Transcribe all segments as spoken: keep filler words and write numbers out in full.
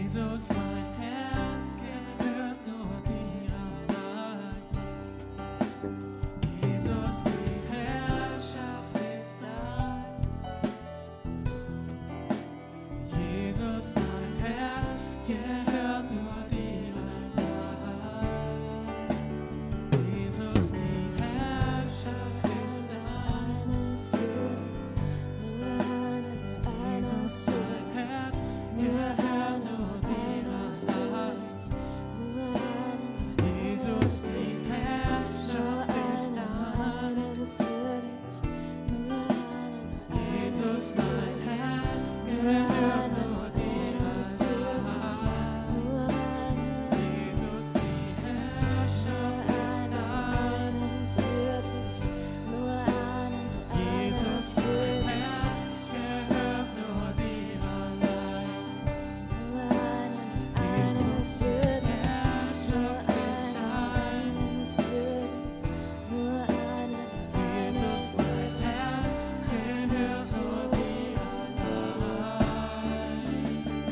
Jesus, mein Herz gehört nur dir allein. Jesus, die Herrschaft ist dein. Jesus, mein Herz gehört nur dir allein. Jesus, die Herrschaft ist dein. Jesus, mein Herz gehört nur dir allein. Jesus, die Herrschaft ist dein. Jesus, mein Herz gehört nur dir allein. Jesus, die Herrschaft ist dein. Jesus, mein Herz gehört nur dir allein. Jesus, die Herrschaft ist dein. Jesus, mein Herz gehört nur dir allein.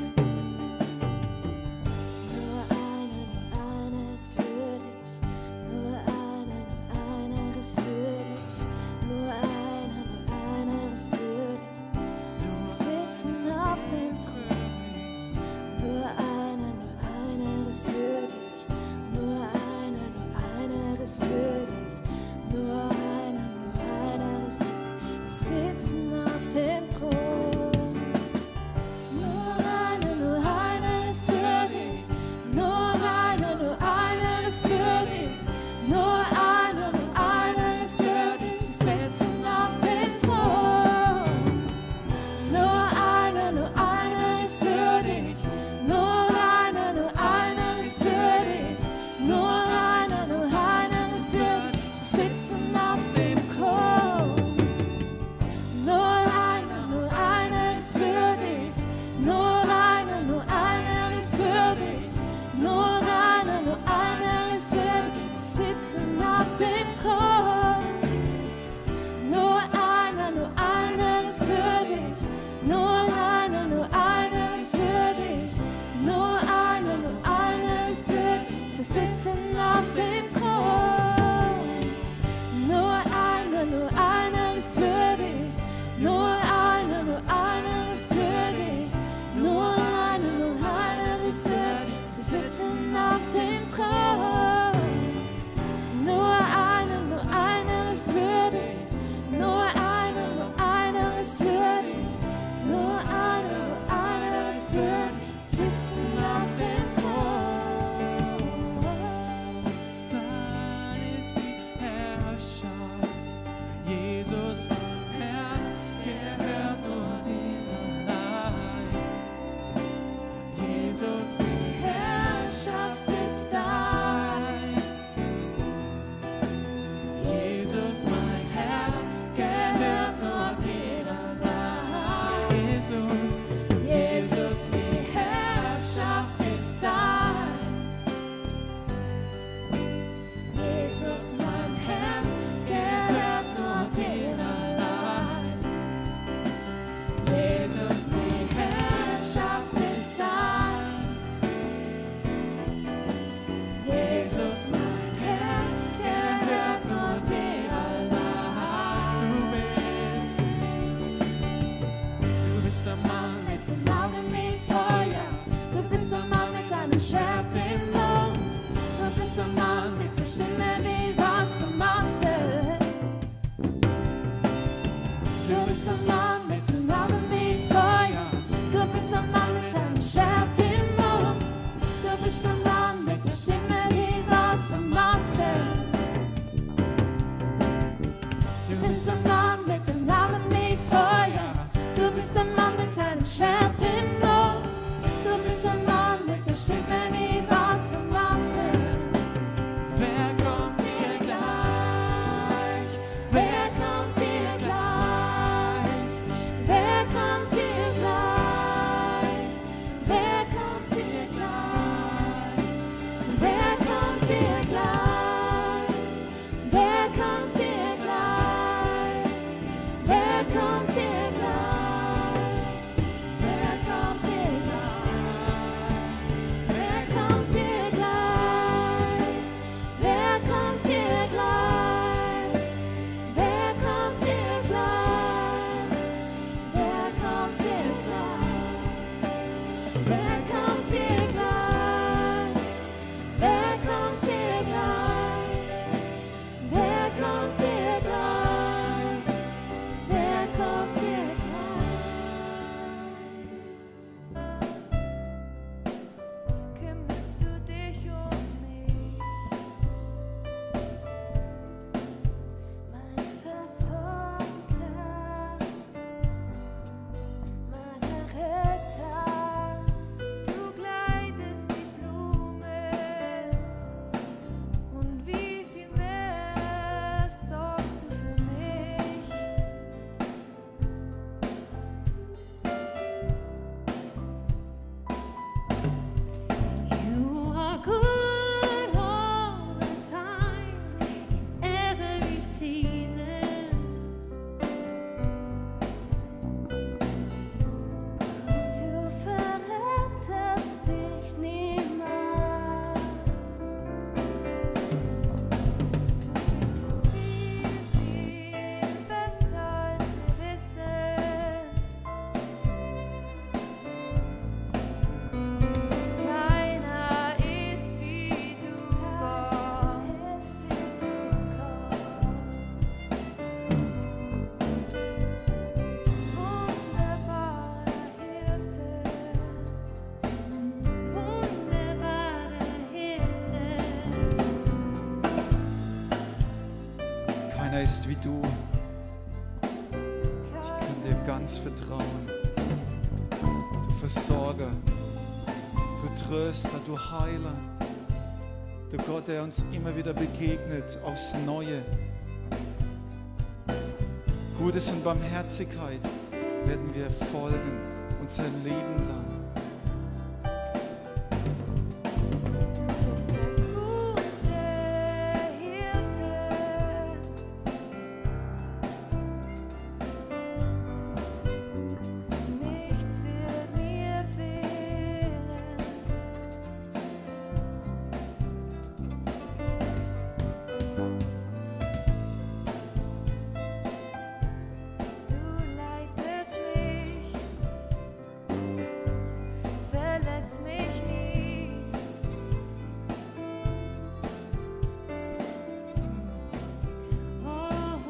Nur einer, nur einer ist würdig. Nur einer, nur einer ist würdig. Nur einer, nur einer ist würdig. Sie sitzen auf dem Thron. Nur einer, nur einer ist würdig. Nur einer, nur einer ist würdig. Nur einer, nur einer ist würdig. Sie sitzen auf dem Thron. Nur einer, nur einer ist würdig. Nur einer, nur einer ist würdig. Nur einer, nur einer ist würdig. Sie sitzen auf dem Thron. Nur einer, nur einer ist würdig. Nur einer, nur einer ist würdig. Nur einer, nur einer ist würdig. Sie sitzen auf dem Thron. Nur einer, nur einer ist würdig. Nur einer, nur einer ist würdig. Nur einer, nur einer ist würdig. Sie sitzen auf dem Thron. Nur einer, nur einer ist würdig. Nur einer, nur einer ist würdig. Nur einer, nur einer ist würdig. Sie sitzen auf dem Thron. Nur einer, nur einer ist würdig. Nur einer, nur einer ist würdig. Nur einer, nur einer ist würdig. Sie sitzen auf dem Thron. Nur einer, nur einer ist würdig. Nur einer, nur einer ist würdig. Nur einer, nur einer ist würdig. Sie sitzen auf dem Thron. Dein ist die Herrschaft. Jesus, mein Herz gehört nur dir allein. Jesus, die Herrschaft ist dein. Jesus, mein Herz gehört nur dir allein. Jesus, Jesus, die Herrschaft ist dein. Jesus, mein Herz gehört nur dir allein. Jesus, die Herrschaft ist dein. Jesus, mein Herz gehört nur dir allein. Du bist, du bist der Mann mit Mit den Augen wie Feuer. Du bist der Mann mit einem Schwert im Mund. Du bist der Mann mit der Stimme wie Wassermasse. Du bist der Mann mit den Augen wie Feuer. Du bist der Mann mit einem Schwert im Mund. Du bist der Mann mit der Stimme wie Wassermasse. Du bist der Mann mit den Augen wie Feuer. Du bist der Mann mit einem Schwert im Mund. Du bist der Mann mit der Stimme wie Wassermasse. Geist wie du. Ich kann dir ganz vertrauen. Du Versorger, du Tröster, du Heiler, du Gott, der uns immer wieder begegnet aufs Neue. Gutes und Barmherzigkeit werden wir folgen, unser Leben lang. Du bist der gute Hirte. Nichts wird mir fehlen. Du leitest mich, verlässt mich nie. Oh,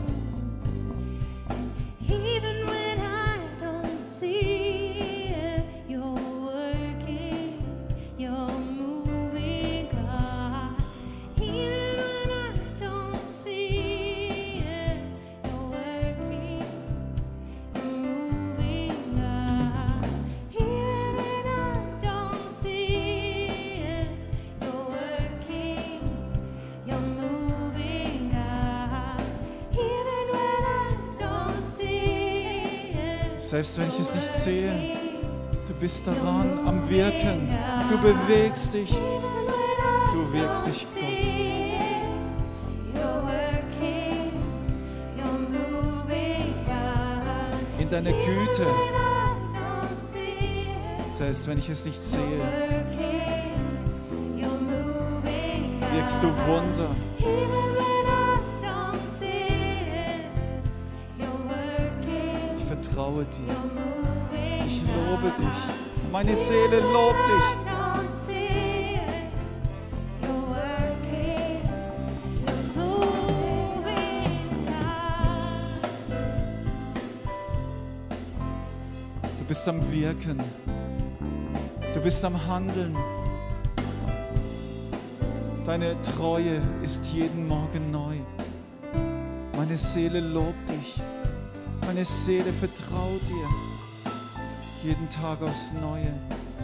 even when I don't see it, you're working, you're moving, God. Even when I don't see it, you're working, you're moving, God. Even when I don't see it, you're working, you're moving, God. Even when I don't see it, Selbst wenn ich es nicht sehe, du bist daran am Wirken. Du bewegst dich. Du wirkst dich, Gott. you're working, you're moving, God. In deiner Güte, When I don't see it, selbst wenn ich es nicht sehe, working, you're moving, God. wirkst du Wunder. Even when I don't see it, you're working, Ich vertraue dir. you're moving, Ich lobe God. dich. Meine Seele lobt dich. I don't see it, you're working, you're moving, God. Du bist am Wirken. Du bist am Handeln. Deine Treue ist jeden Morgen neu. Meine Seele lobt dich. Meine Seele vertraut dir. Jeden Tag aufs Neue.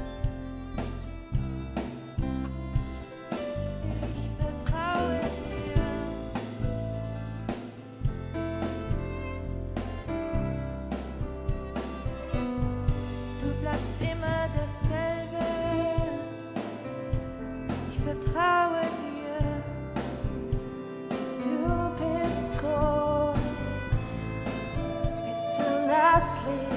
Ich vertraue dir. Du bleibst immer dasselbe. Ich vertraue dir. Du bist treu, bist verlässlich.